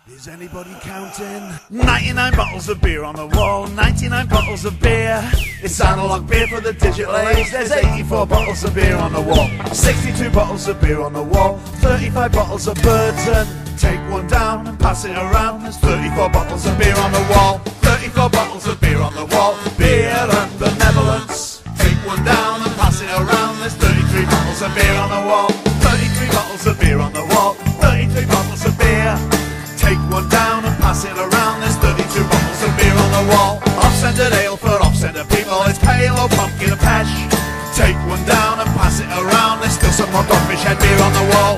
Is anybody counting? 99 bottles of beer on the wall, 99 bottles of beer. It's analog beer for the digital age. There's 84 bottles of beer on the wall, 62 bottles of beer on the wall, 35 bottles of Burton. Take one down and pass it around. There's 34 bottles of beer on the wall, 34 bottles of beer on the wall. Beer and benevolence. Take one down and pass it around. There's 33 bottles of beer on the wall, 33 bottles of beer on the wall, 33 bottles of beer. Take one down and pass it around. There's 32 bottles of beer on the wall. Off-centered ale for off-centered people. It's pale or pumpkin or pesh. Take one down and pass it around. There's still some more Dogfish Head beer on the wall.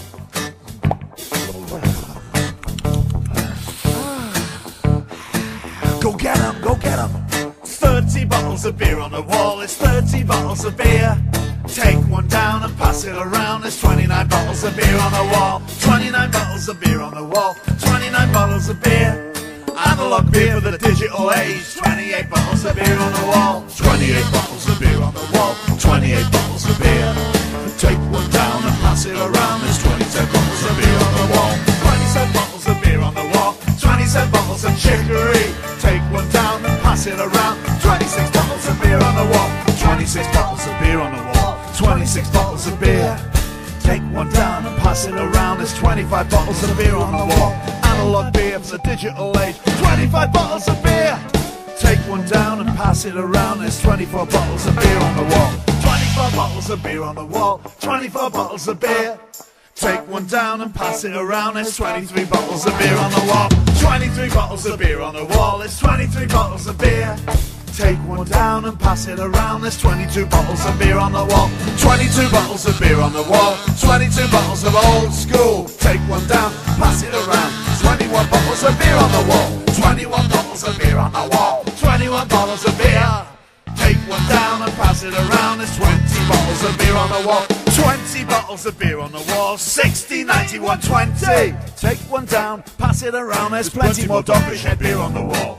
Go get 'em, go get 'em. 30 bottles of beer on the wall. It's 30 bottles of beer. Take one down and pass it around. There's 29 bottles of beer on the wall, 29 bottles of beer on the wall, 29 bottles of beer. Analog beer for the digital age. 28 bottles of beer on the wall, 28 bottles of beer on the wall, 28 bottles of beer. Take one down and pass it around. There's 27 bottles of beer on the wall, 27 bottles of beer on the wall, 27 bottles of chicory. Take one down and pass it around. 26 bottles of beer on the wall, 26 bottles of beer on the wall, 26 bottles of beer. Take one down and pass it around. There's 25 bottles of beer on the wall. Analog beer for the digital age. 25 bottles of beer. Take one down and pass it around. There's 24 bottles of beer on the wall, 24 bottles of beer on the wall, 24 bottles of beer. Take one down and pass it around. There's 23 bottles of beer on the wall, 23 bottles of beer on the wall. There's 23 bottles of beer. Take one down and pass it around. There's 22 bottles of beer on the wall, 22 bottles of beer on the wall, 22 bottles of old school. Take one down, pass it around. 21 bottles of beer on the wall, 21 bottles of beer on the wall, 21 bottles of beer. Take one down and pass it around. There's 20 bottles of beer on the wall, 20 bottles of beer on the wall, 60, 90, 120. Take one down, pass it around. There's plenty more Dogfish Head beer on the wall.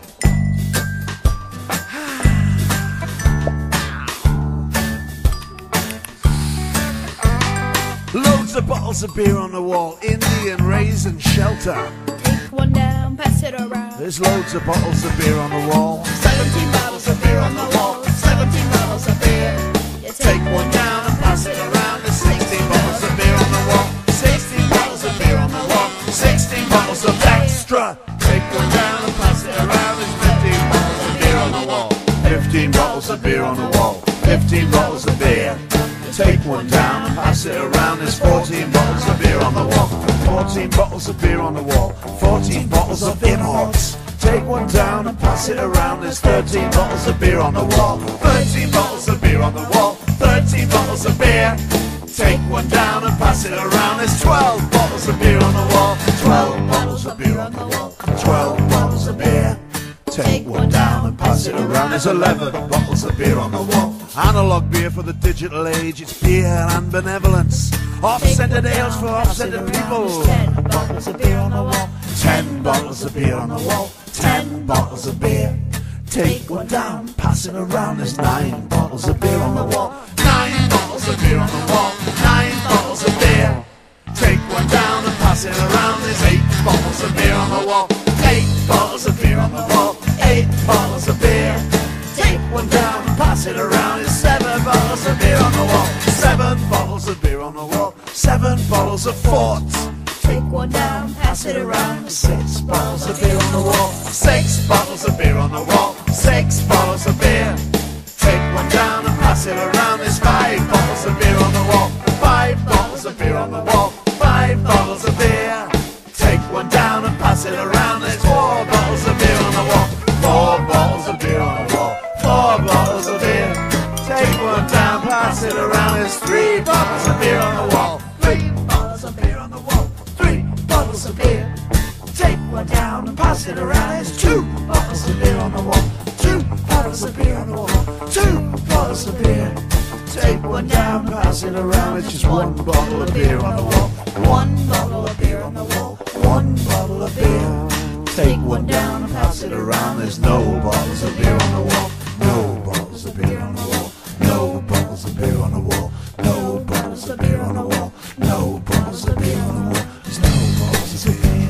Loads of bottles of beer on the wall, Indian Raisin Shelter. Take one down, pass it around. There's loads of bottles of beer on the wall, 17 bottles of beer on the wall, 17 bottles of beer. You take one down and pass it around. There's 16 bottles of beer on the wall, 16 bottles of beer on the wall, 16 bottles of extra. Take one down and pass it around. There's 15 bottles of beer on the wall, 15 bottles of beer on the wall, 15 bottles of beer. Take one down and pass it around. There's 14 bottles of beer on the wall, 14 bottles of beer on the wall, 14 bottles of imports. Take one down and pass it around. There's 13 bottles of beer on the wall, 13 bottles of beer on the wall, 13 bottles of beer. Take one down and pass it around. There's 12 bottles of beer on the wall, 12 bottles of beer on the wall, 12 bottles of beer. Take one down and pass it around. There's 11 bottles of beer on the wall. Analog beer for the digital age. It's beer and benevolence. Off-centered ales for off-centered people. 10 bottles of beer on the wall, 10 bottles of beer on the wall, 10 bottles of beer. Take one down, pass it around. There's 9 bottles of beer on the wall, 9 bottles of beer on the wall, 9 bottles of beer. Take one down and pass it around. There's 8 bottles of beer on the wall, 8 bottles of beer on the wall, 8 bottles of beer. Take one down and pass it around. There's 7 bottles of beer on the wall, 7 bottles of beer on the wall, 7 bottles of Fort. take one down, pass it around. 6 bottles of beer on the wall, 6 bottles of beer on the wall, 6 bottles of beer. Take one down and pass it around. There's 5 bottles of beer on the wall, 5 bottles of beer on the wall, 5 bottles of beer. Take one down and pass it around. There's 4 bottles of beer on the wall, 4 bottles of beer on the wall, 4 bottles of beer. Take one down, pass it around. There's 3 bottles of beer on the wall, 3 bottles of beer on the wall, 3 bottles of beer. Take one down and pass it around. There's 2 bottles of beer on the wall, 2 bottles of beer on the wall, 2 bottles of beer. Take one down, pass it around. It's just 1 bottle of beer on the wall, 1 bottle of beer on the wall, 1 bottle of beer. Take one down and pass it around. There's no bottles of beer on the wall, no bottles of beer on the wall, no bottles of beer on the wall, no bottles of beer on the wall, no bottles of beer on the wall. There's no bottles of beer.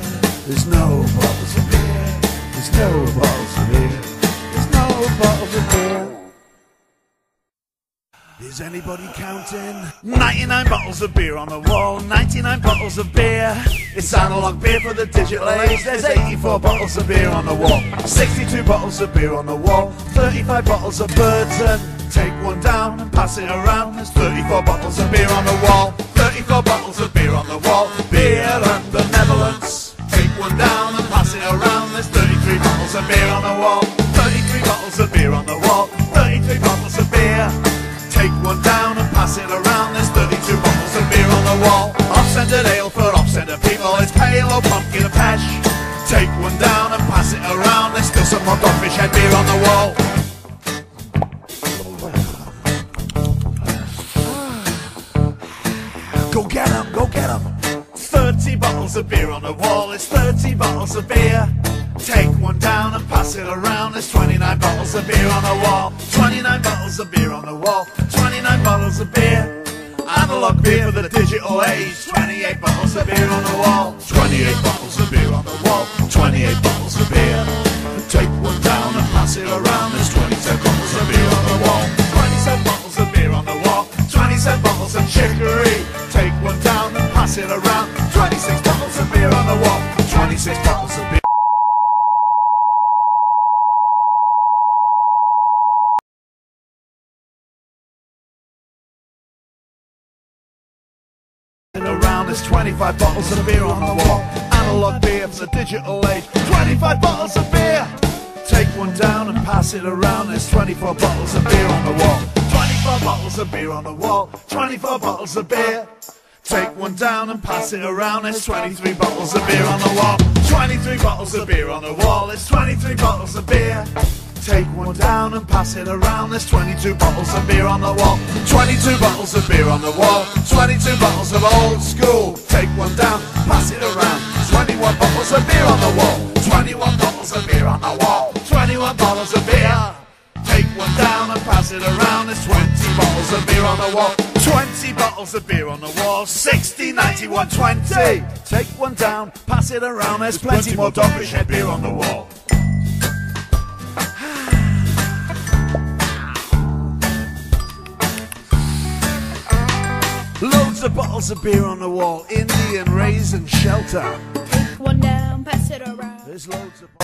There's no bottles of beer. There's no bottles of beer. There's no bottles of beer. Is anybody counting? 99 bottles of beer on the wall, 99 bottles of beer. It's analog beer for the digital age. There's 84 bottles of beer on the wall, 62 bottles of beer on the wall, 35 bottles of Burton. Take one down and pass it around. There's 34 bottles of beer on the wall, 34 bottles of beer on the wall. Beer and benevolence. Take one down and pass it around. There's 33 bottles of beer on the wall, 33 bottles of beer on the wall, 33 bottles of beer. Take one down and pass it around. There's 32 bottles of beer on the wall. Off-centered ale for off-centered people. It's pale or pumpkin and pesh. Take one down and pass it around. There's still some more Dogfish Head beer on the wall. Go get 'em, go get 'em. 30 bottles of beer on the wall. It's 30 bottles of beer. Take one down and pass it around. There's 29 bottles of beer on the wall, 29 bottles of beer on the wall, 29 bottles of beer. Analog beer for the digital age. 28 bottles of beer on the wall, 28 bottles of beer on the wall, 28 bottles of beer. Take one down and pass it around. There's 27 bottles of beer on the wall, 27 bottles of beer on the wall, 27 bottles of chicory. Take one down and pass it around. 26 bottles of beer on the wall, 26 bottles of beer. Around, there's 25 bottles of beer on the wall. Analog beer for the digital age. 25 bottles of beer. Take one down and pass it around. There's 24 bottles of beer on the wall, 24 bottles of beer on the wall, 24 bottles of beer. Take one down and pass it around. There's 23 bottles of beer on the wall, 23 bottles of beer on the wall. There's 23 bottles of beer. Take one down and pass it around. There's 22 bottles of beer on the wall, 22 bottles of beer on the wall, 22 bottles of old school. Take one down, pass it around. 21 bottles of beer on the wall, 21 bottles of beer on the wall, 21 bottles of beer. Take one down and pass it around. There's 20 bottles of beer on the wall, 20 bottles of beer on the wall, 60, 90, 120. Take one down, pass it around. There's plenty more Dogfish Head beer on the wall. Loads of bottles of beer on the wall, Indian raisin shelter. Take one down, pass it around. There's loads of